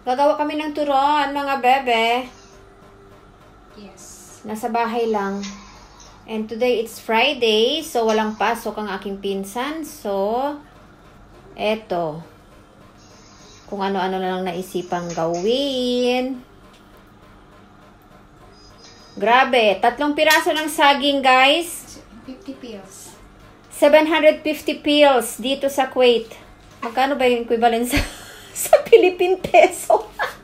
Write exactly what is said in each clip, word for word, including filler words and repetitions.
Gagawa kami ng turon, mga bebe. Yes. Nasa bahay lang. And today it's Friday, so walang pasok ang aking pinsan. So, eto. Kung ano-ano na lang naisipang gawin. Grabe, tatlong piraso ng saging, guys. fifty pills. seven hundred fifty pills dito sa Kuwait. Magkano ba yung equivalent sa, sa Philippine peso?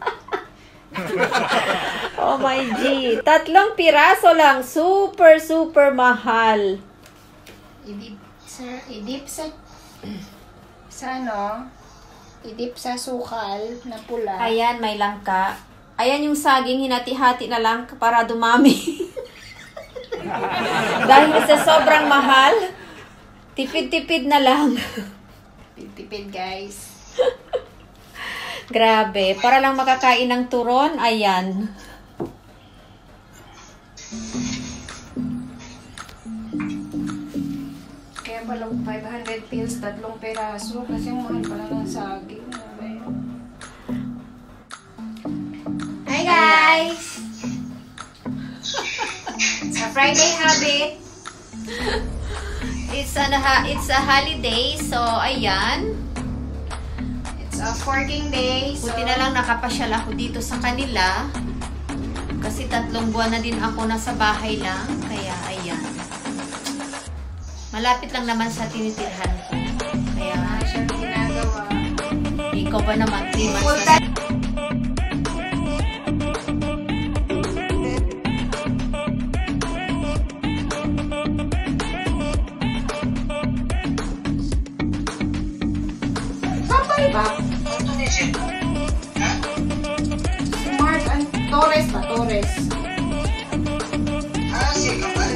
Oh my G. Tatlong piraso lang. Super, super mahal. Idip sa, idip sa, sa ano, idip sa sukal na pula. Ayan, may langka. Ayan yung saging, hinati-hati na lang para dumami. Dahil sa sobrang mahal, tipid-tipid na lang. Tipid guys. Grabe, para lang makakain ng turon, ayan. Kaya palang five hundred pills, tatlong peraso, kasi ang mahal pala ng saging. Hi guys! Sa Friday habit. It's a, it's a holiday, so ayan. It's a working day. So... Buti na lang nakapasyal ako dito sa kanila. Kasi tatlong buwan na din ako nasa bahay lang. Kaya, ayan. Malapit lang naman sa tinitirhan ko. Kaya, Wala siyang ginagawa. ikaw ba naman, three months na. Sabay ba? Si Mark and Torres ba? Torres. Ah, si Kamal.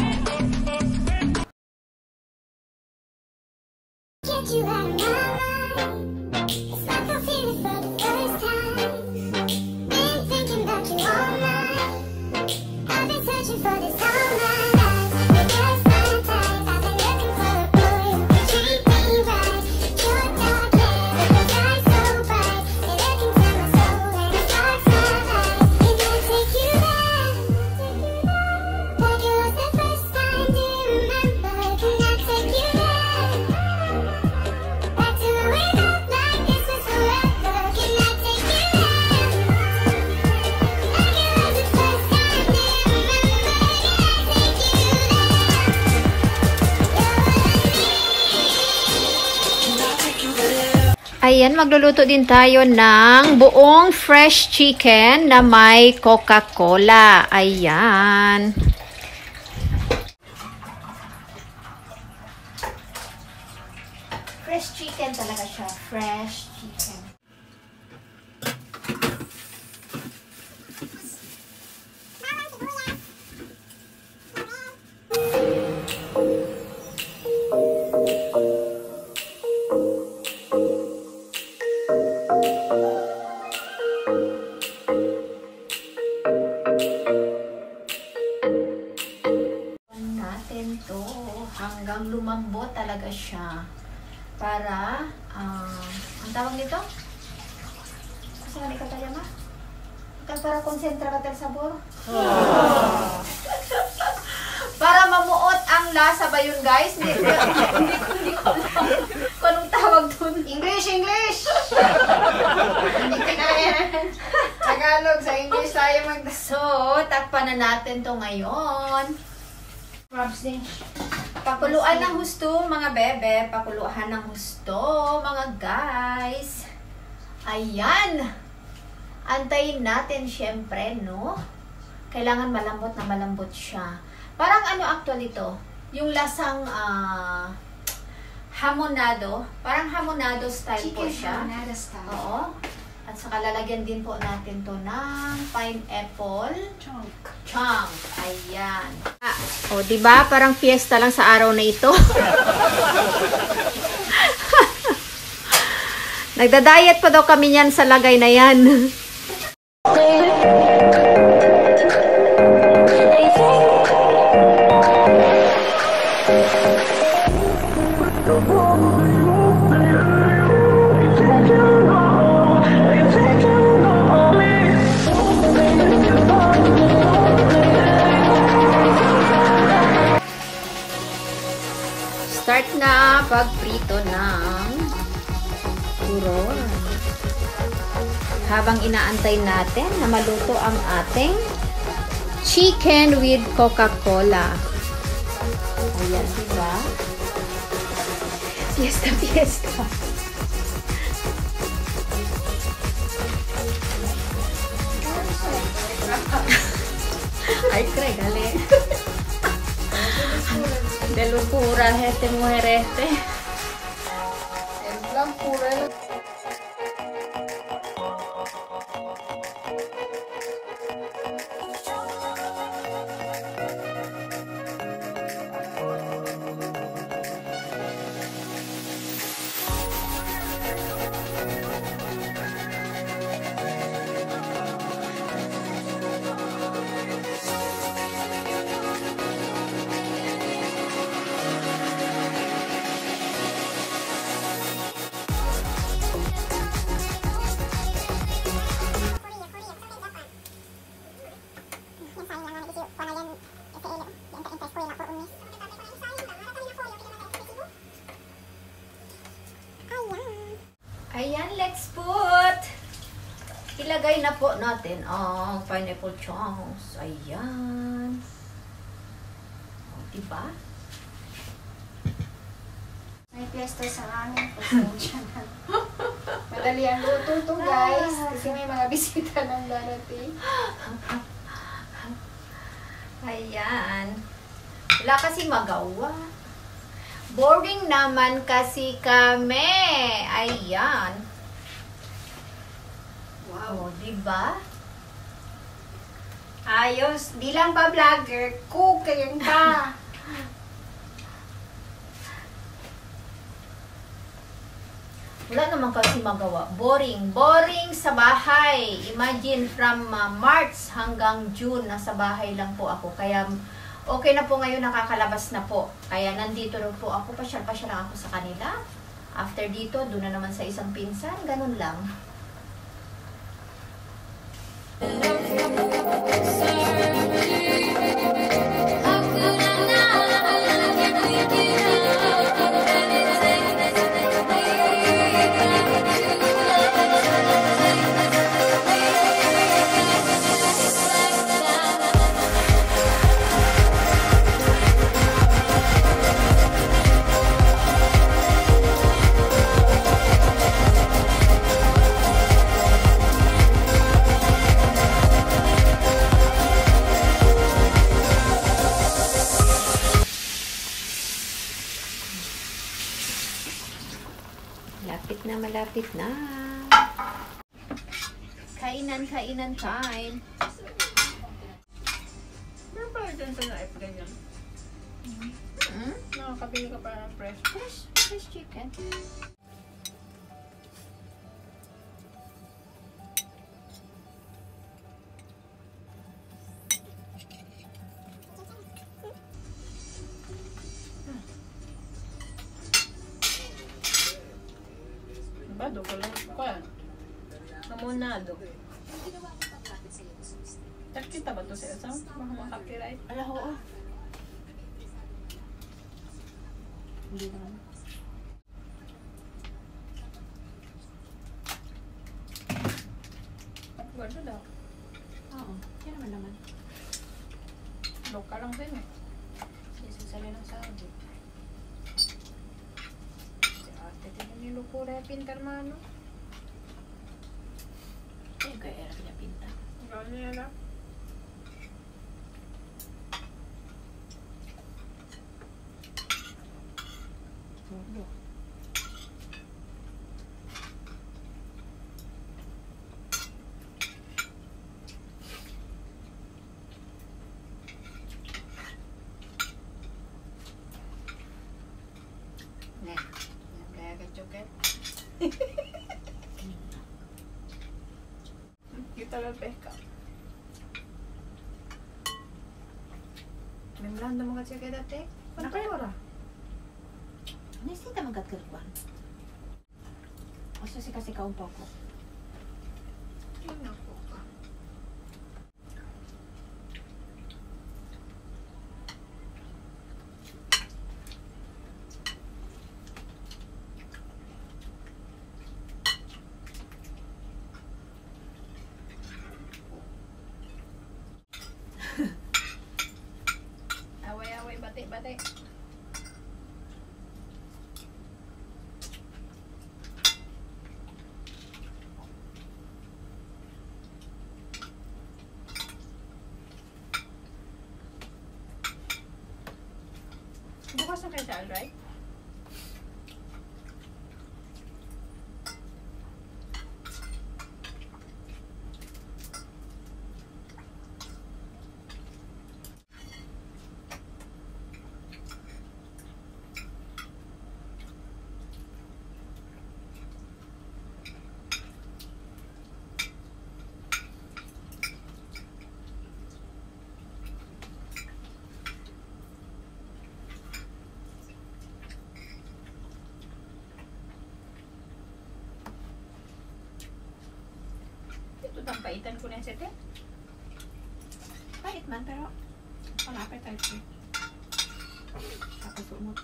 Get you out of my mind. It's like I feel it for the first time. Been thinking about you all night. I've been searching for this all my life. You're just my type. I've been looking for a boy who can treat me right. Your dark hair, those eyes so bright. They look into my soul and it sparks my eyes. It can take you there, like it was the first time. Do you remember? Can I take you there? Back to when we felt like this was forever. Can I take you there? Like it was the first time. Do you remember? Can I take you there? Ayan, magluluto din tayo ng buong fresh chicken na may Coca-Cola. Ayan. Fresh chicken talaga siya. Fresh chicken. Natin to hanggang lumambot talaga siya para ah, ang tawag nito? Kasi nga ka tayo ma? Para konsentra ka tayo sabor? Para mamuot ang lasa ba yun, guys? Hindi, hindi, ko, hindi ko alam kung anong tawag dun. English, English! Hindi ka na yan. Tagalog, sa English tayo mag... So, takpan na natin to ngayon. Props din. Pakuluan ng husto, mga bebe. Pakuluan ng husto, mga guys. Ayan. Antayin natin, syempre, no? Kailangan malambot na malambot siya. Parang ano actually to? Yung lasang ah, hamonado. Parang hamonado style po Chicken siya. hamonada style. Oo. At saka lalagyan din po natin to ng pineapple Chunk. chunk. Ayan. Ah, o, di ba? Parang fiesta lang sa araw na ito. Nagda-diet pa daw kami niyan sa lagay na yan. Take you habang inaantay natin na maluto ang ating chicken with Coca-Cola. Ayan, diba? Fiesta, fiesta. Ay, kregale. De locura, este mujer este. En plan pura. Ayan, let's put. Ilagay na po natin ang pineapple chunks. Ayan. O, diba? May piyesta sa amin. Pasensya na. Madali ang luto to, guys. Kasi may mga bisita ng darating. Ayan. Wala kasi magawa. Boring naman kasi kami. Ayan. Wow, diba? Ayos. Di lang pa vlogger. Cooking pa. Wala naman kasi magawa. Boring. Boring sa bahay. Imagine from uh, March hanggang June, nasa bahay lang po ako. Kaya okay na po ngayon, nakakalabas na po. Kaya nandito rin po ako. Pasyal-pasyal lang ako sa kanila. After dito, doon na naman sa isang pinsan. Ganun lang. Malapit na, malapit na. Kainan, kainan time. Meron pala dyan sa knife ganyan. Hmm? Nakakabili ka para ng fresh. Fresh, fresh chicken. Bado ko lang ko yan. Namunado. Nakita ba ito sa isang? Baka makapiright. Ala, oo. Hindi naman. Ganda daw. Oo, yan naman naman. Loka lang din eh. Sisasali ng sabi. Si ate din yung lukura yung pintar mano. Ayun kaya era pinapinta. Gano'n yan lang. Oo. Ne. Yan kaya ka choket. Kita lang peka. Memang dah mga choket dati. Nakayora. Nasita magkatkalkuan. O siya kasi kaun po ko. Yun ako ka. All right. Tampaitan ko na yung sete. Pait man, pero malapit tayo siya. Tapos umot.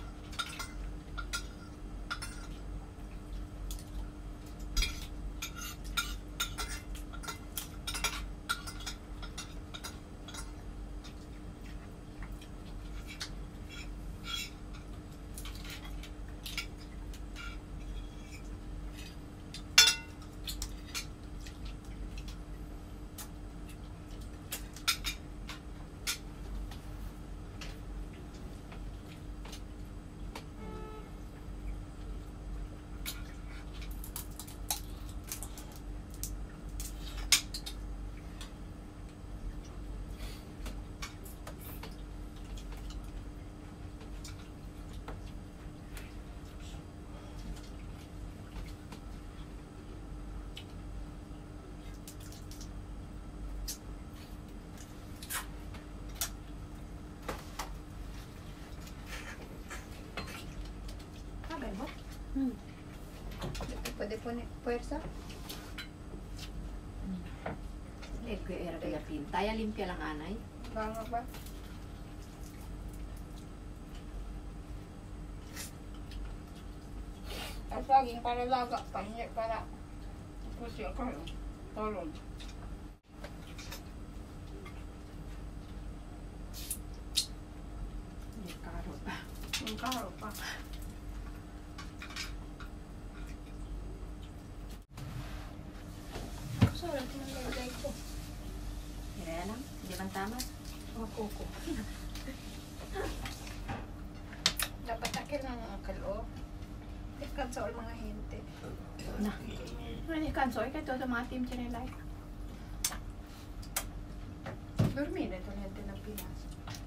Hmm. Pwede po ni puwersa? Leg ko era kaya pintaya limpia lang anay. Banga ba? At laging para laga pa, hindi para pusi ako. Tolong. Hindi karo pa. Yung karo pa. Sorry, tinanggay ko. Kaya lang, hindi man tama. Mga kuko. Dapat akil ng akal, oh. Ikan sa mga hinte. Na. Ano ni kanso? Ikaw ito sa mga team chinelay. Dormi na ito niya din ang Pinas.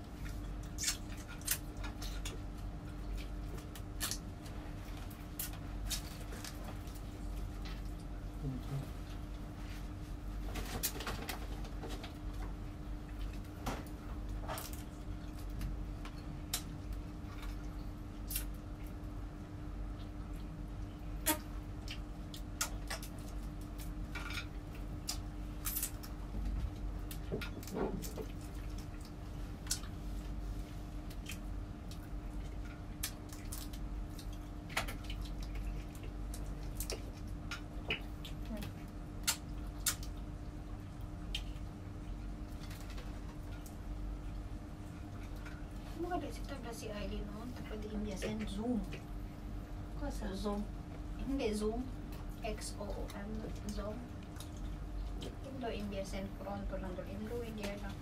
Mga desita na si Aileen noon, tapos di niya send Zoom. Kasi Zoom. Hindi Zoom, X O O M, Zoom. Indo India send pronto lang doon. Indo India lang.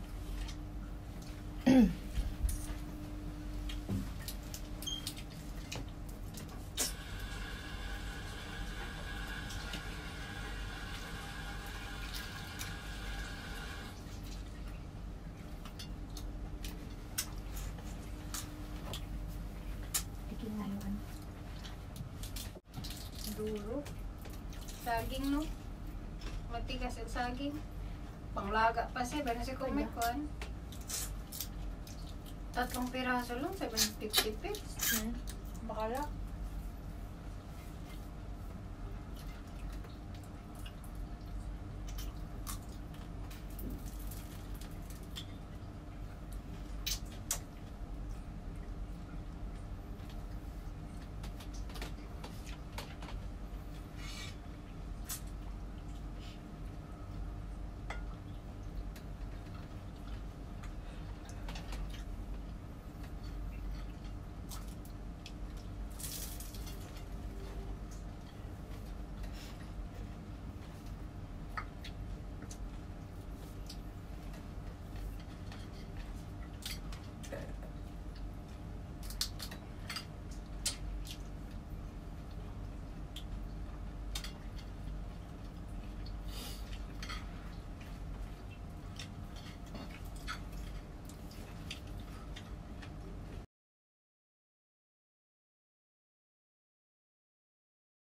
Duro. Saging no. Matigas ang saging. Panglaga pa siya. Ba na si Kumikon? Tatlong piraso lang. Sabi ng tip-tipits. Hmm. Bakala.